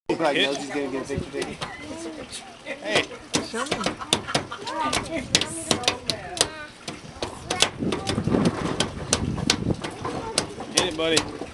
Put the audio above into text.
He probably knows he's gonna get a picture taken. Hey. Show me. Get it, buddy.